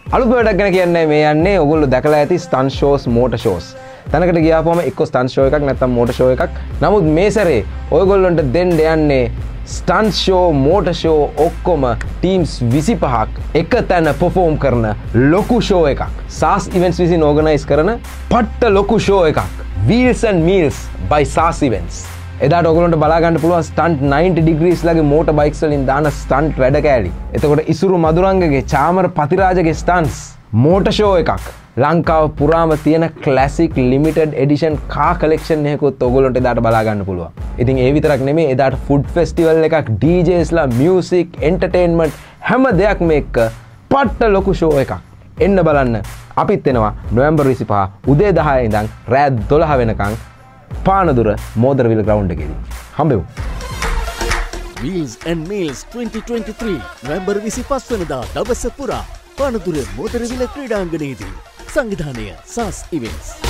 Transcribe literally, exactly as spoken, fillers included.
අලුත් වැඩක් ගැන කියන්නේ මේ යන්නේ ඔයගොල්ලෝ දැකලා ඇති ස්ටන්ට් ෂෝස් මෝටර් ෂෝස්. තැනකට ගියාපුවම එක්ක ස්ටන්ට් ෂෝ එකක් නැත්නම් මෝටර් ෂෝ එකක්. නමුත් මේ සැරේ ඔයගොල්ලොන්ට දෙන්න යන්නේ ස්ටන්ට් ෂෝ මෝටර් ෂෝ ඔක්කොම ටීම්ස් විසිපහක් එක තැන පර්ෆෝම් කරන ලොකු ෂෝ එකක්. සාස් ඉවෙන්ට්ස් විසින් ඕගනයිස් කරන පට්ට ලොකු ෂෝ එකක්. Wheels and Meals by සාස් Events. එදාට ඔයගොල්ලන්ට බලා ගන්න පුළුවන් ස්ටන්ට් ninety degrees ලගේ මෝටර් බයික්ස් වලින් දාන ස්ටන්ට් වැඩ කෑලි. එතකොට ඉසුරු මදුරංගගේ චාමර පතිරාජගේ ස්ටන්ට්ස් මෝටර් ෂෝ එකක්. ලංකාව පුරාම තියෙන classic limited edition car collection එකකුත් ඔයගොල්ලන්ට එදාට බලා ගන්න පුළුවන්. ඉතින් ඒ විතරක් නෙමෙයි එදාට ෆුඩ් ෆෙස්ටිවල් එකක්, ඩීජේස්ලා, මියුසික්, එන්ටර්ටේන්මන්ට් හැම දෙයක්ම එක්ක පට්ට ලොකු ෂෝ එකක්. එන්න බලන්න. අපිත් එනවා නොවැම්බර් විසිපහ උදේ දහය ඉඳන් රෑ දොළහ වෙනකන් පානදුර මෝදරවිල ග්‍රවුන්ඩ් එකේදී. හම්බෙමු. Wheels and Meals twenty twenty-three November විසිපහ වෙනිදා දවස පුරා පානදුර මෝදරවිල ක්‍රීඩාංගණයේදී. සංවිධානය සාස් ඉවෙන්ට්ස්.